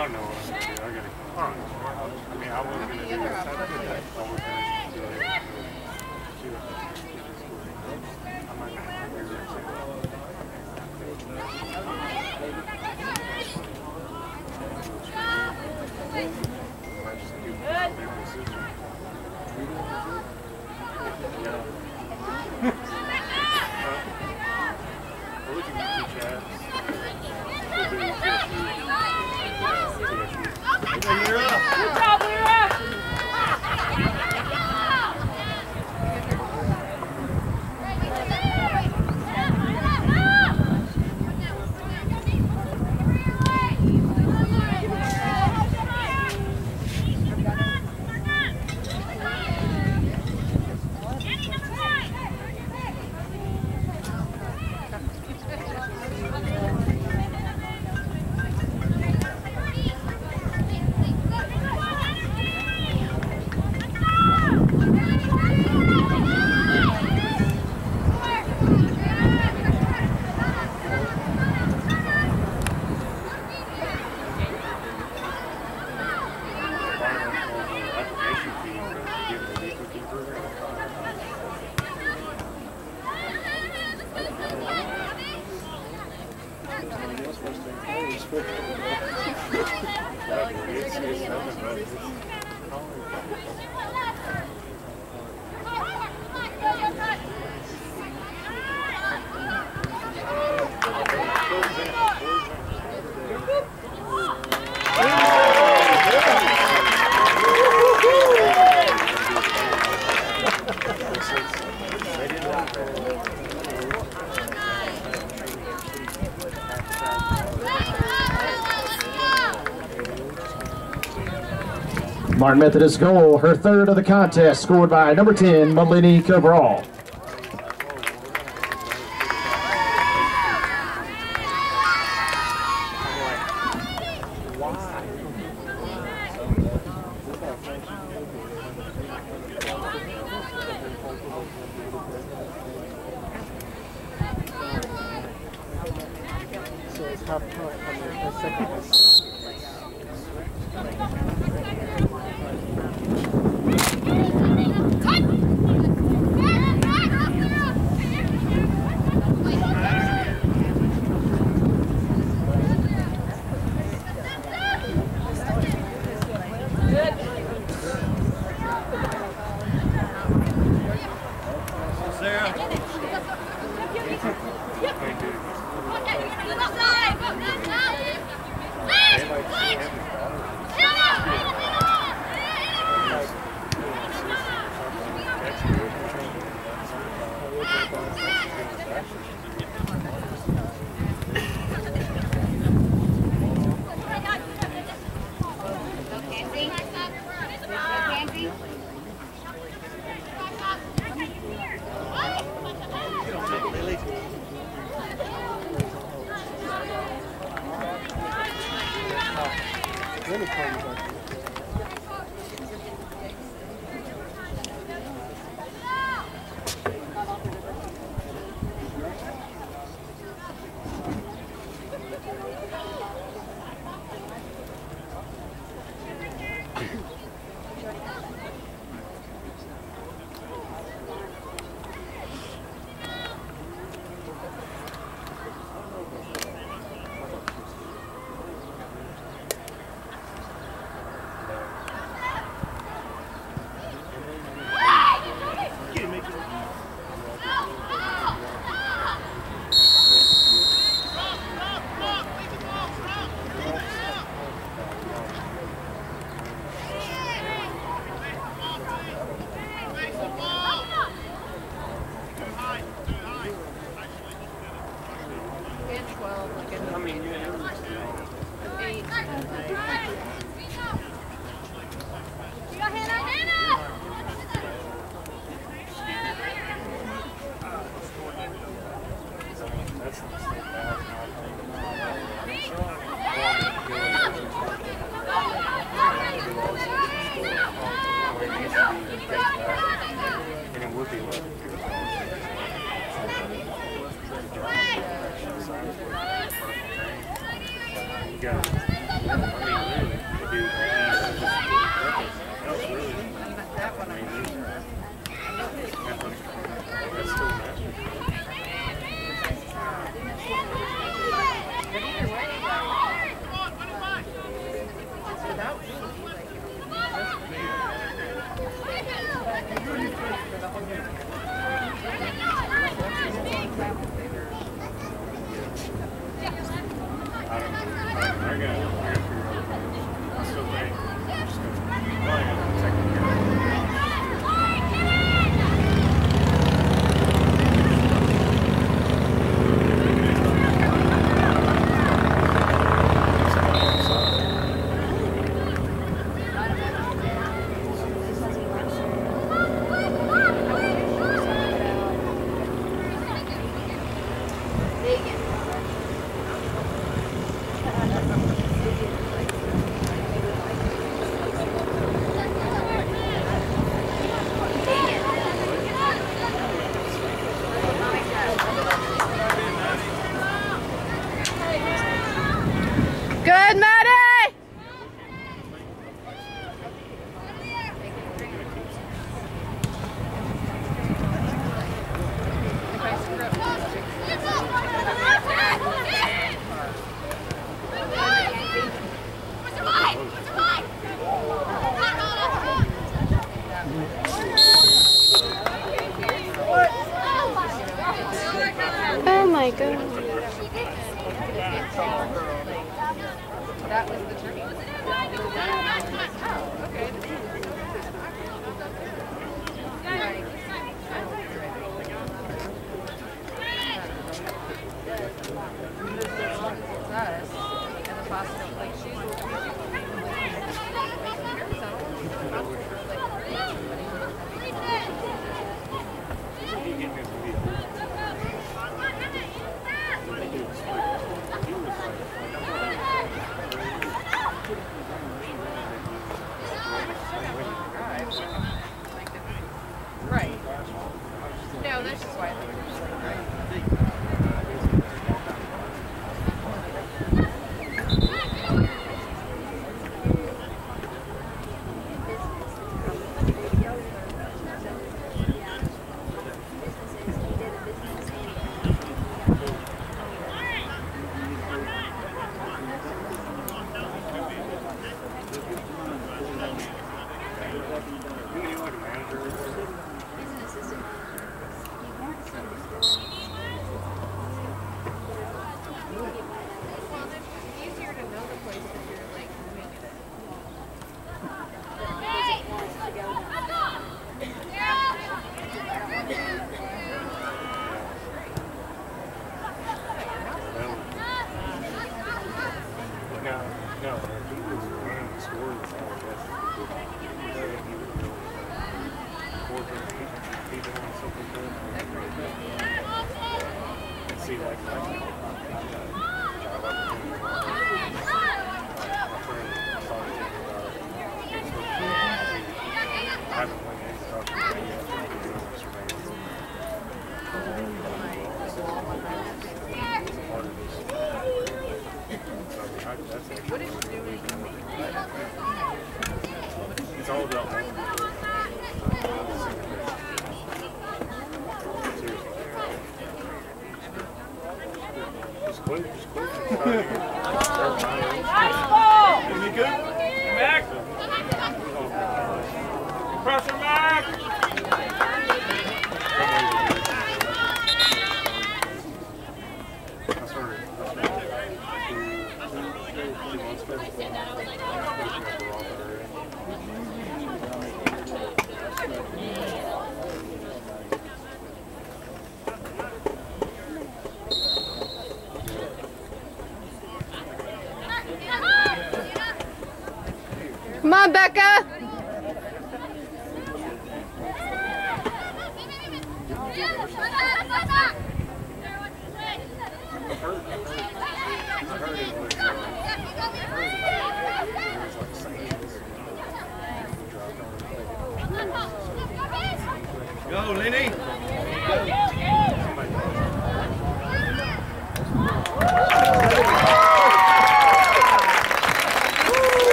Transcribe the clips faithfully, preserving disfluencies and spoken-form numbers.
don't know what I'm going to do. I got to come on. I mean, I wasn't going to do this. I was going to do it. I might not do that. We're looking at two chats. You're up. Good job, Lyra. Martin Methodist goal, her third of the contest, scored by number ten, Melanie Cabral. go. I mean, Good, Maddie! Oh my God. That was the turkey. Oh, okay. And the pasta, like she's right. No, that's just why I think it's like, right. What did you do when you came? It's all about that. Just quit, just quit. Nice ball! Is he good? Mac! Pressure, Mac! Come on, Becca! Go, Lenny!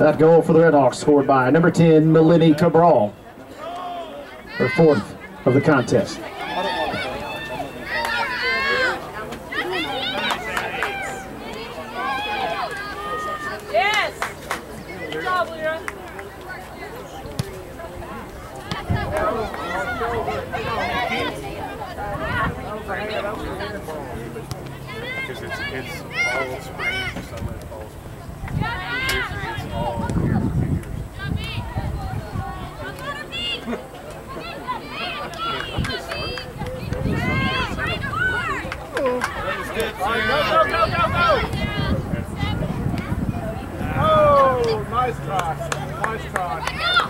That goal for the Redhawks scored by number ten, Melanie Cabral. Her fourth of the contest. Yes! Good job, Lyra. Because it's, it's all spring, summer, fall, spring. It's all here for two years. Go, go, go, go, go! Oh, nice try. Nice try.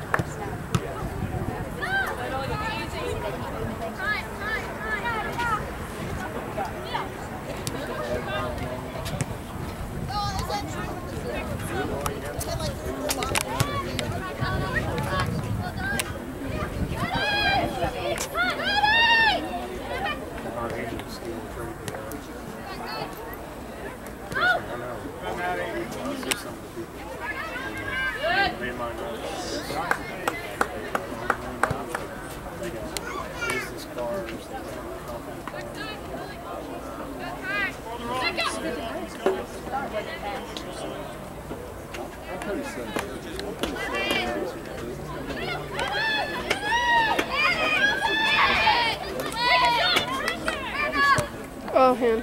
Oh, him.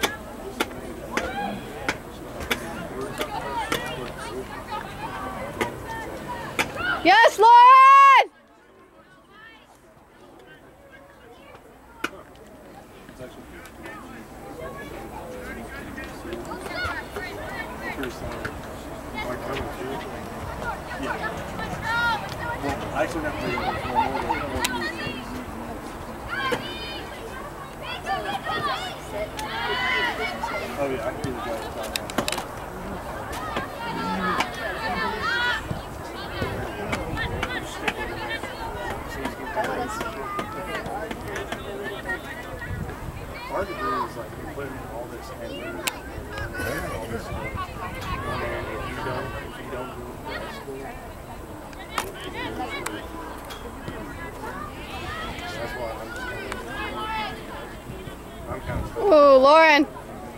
Yes, Lauren! I actually have to do more. Oh yeah, I can do the guy. Hard to do is like you put in all this effort and all this stuff, and if you don't, if you don't do it in school, that's why I'm just kind of, I'm kind of. Oh, Lauren.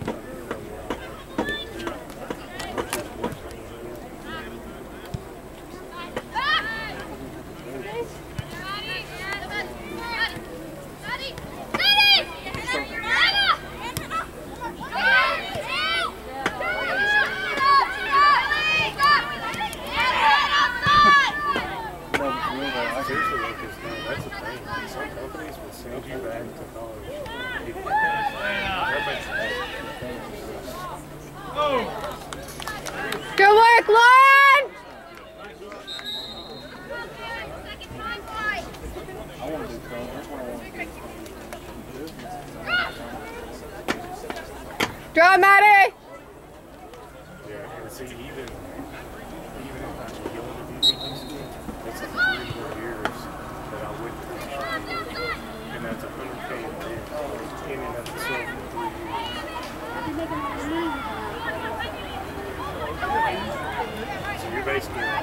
Good work, Lauren! Draw, Maddie! Yeah, and see, even, even if I should go into D V D school, it's like three, four years that I wouldn't finish. And that's a hundred K a day, in and of itself in three years. So you're basically like,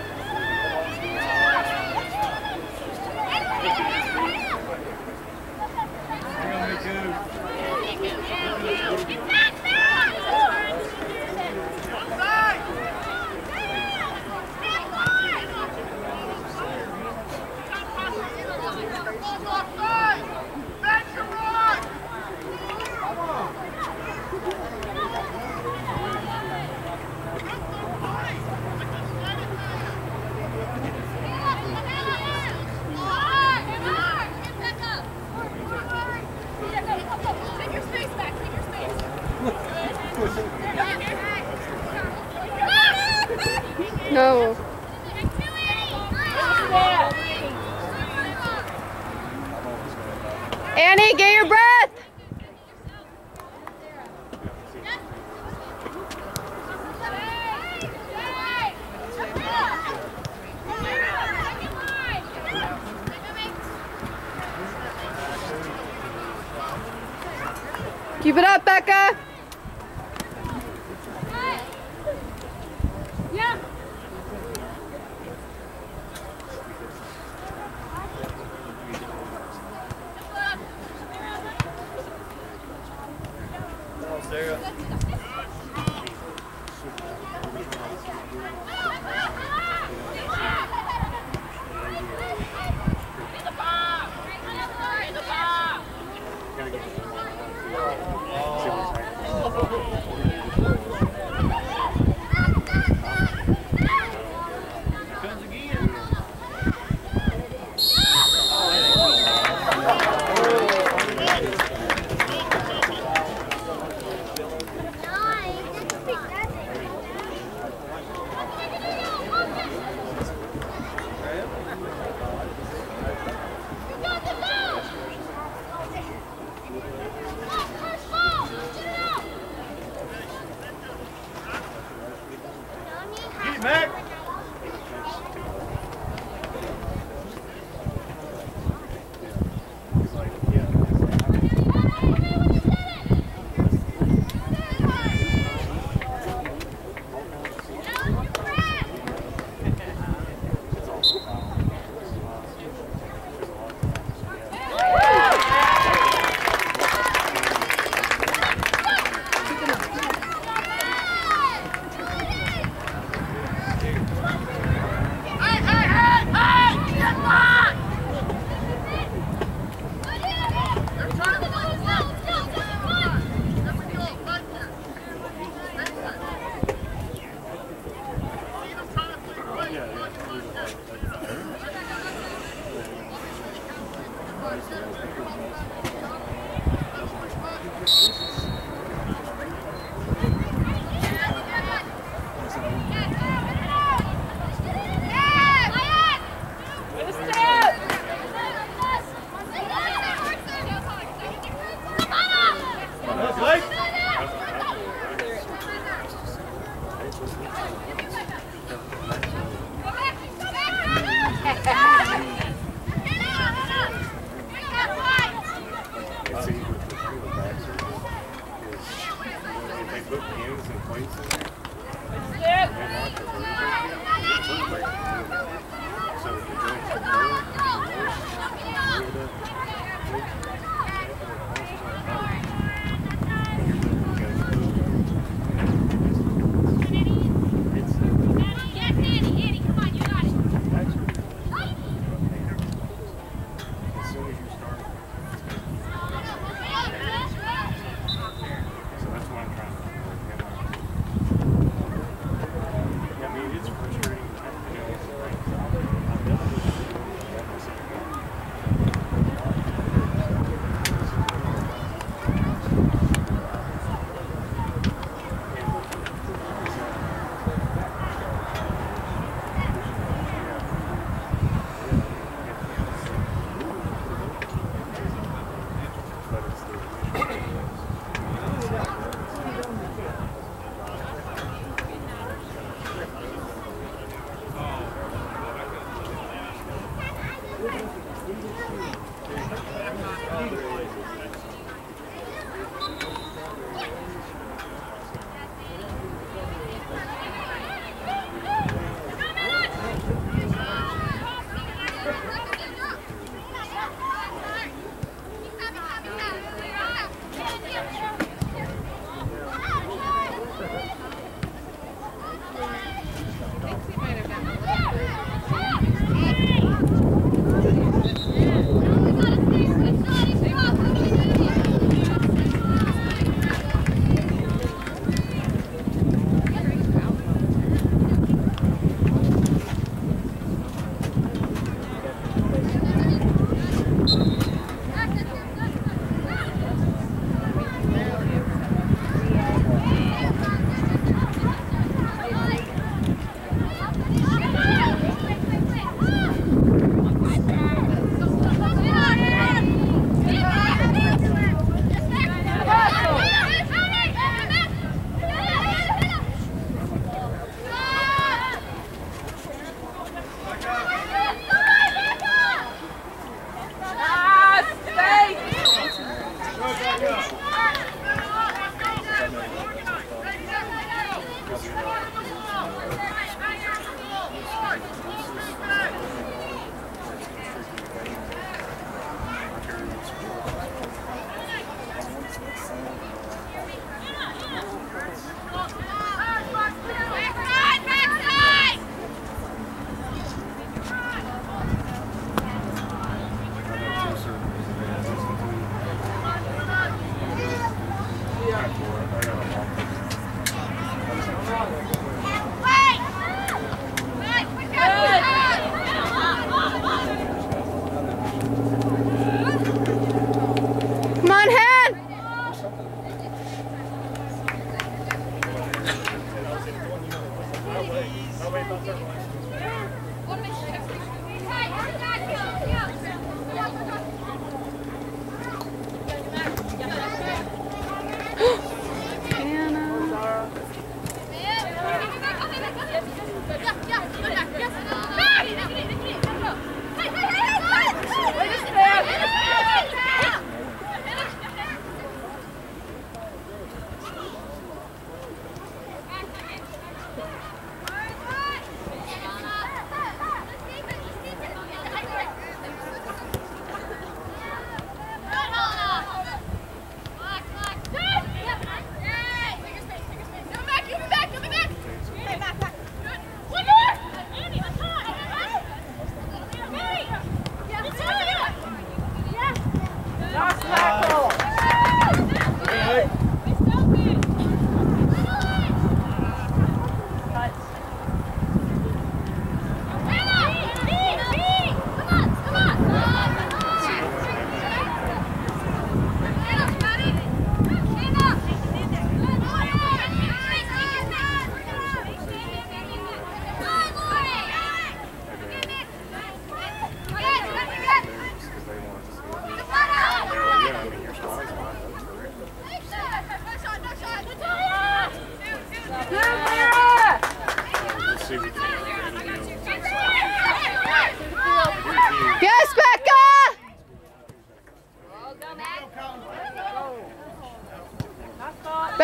No. Annie, get your breath! Keep it up, Becca! Yeah. It's easy with the backs.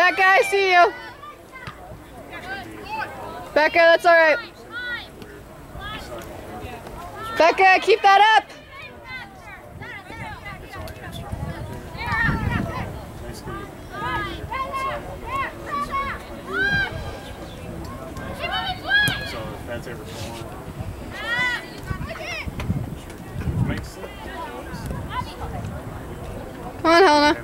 Becca, I see you. Becca, that's all right. Becca, keep that up. So if that's ever formed, makes sense. Come on, Helena.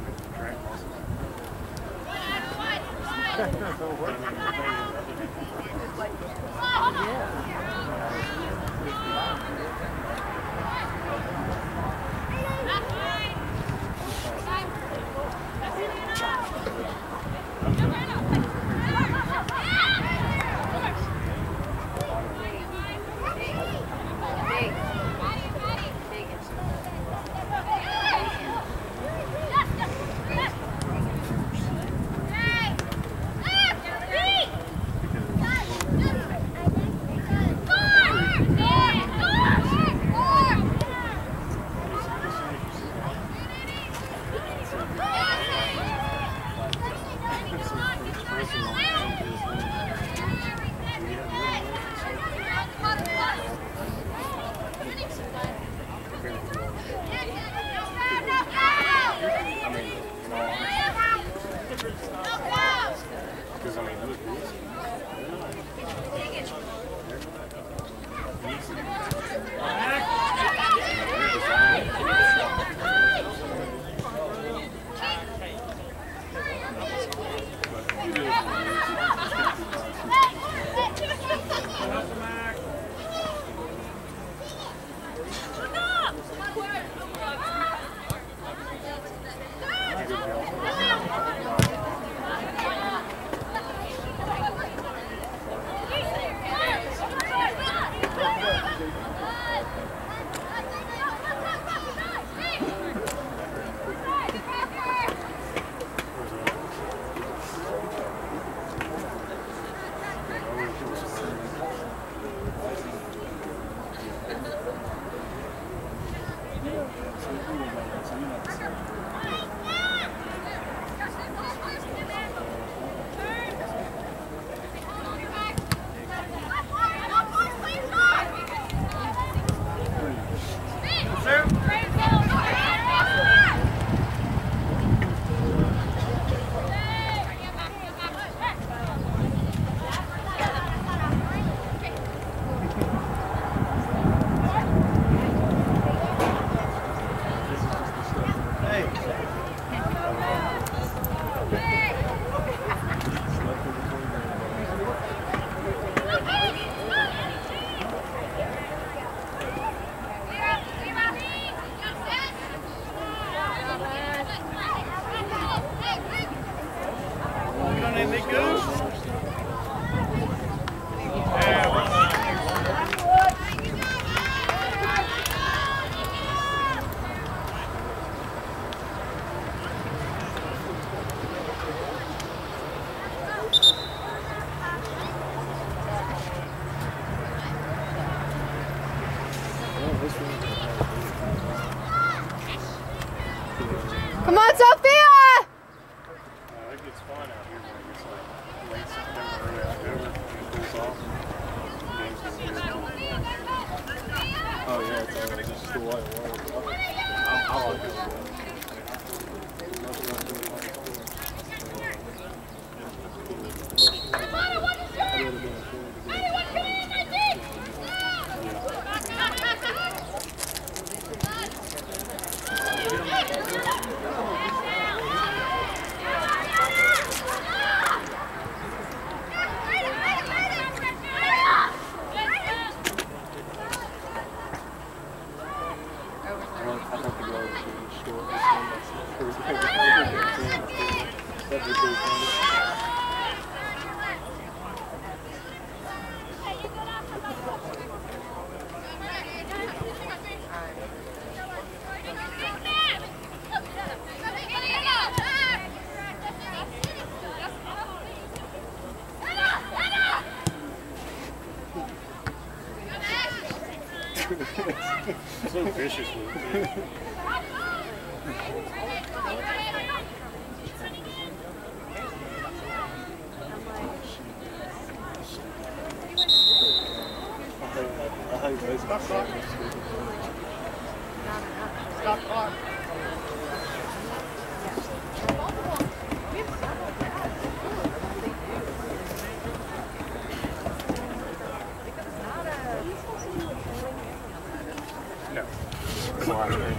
Come on, Sophia! Uh, it gets fun out here when it's like late September, early October, when it cools off. Games get good. Oh yeah, it's, uh, it's just the white water. I, I like it. So vicious with it. Hey, guys. Stop clock. Stop clock. No. Monitoring.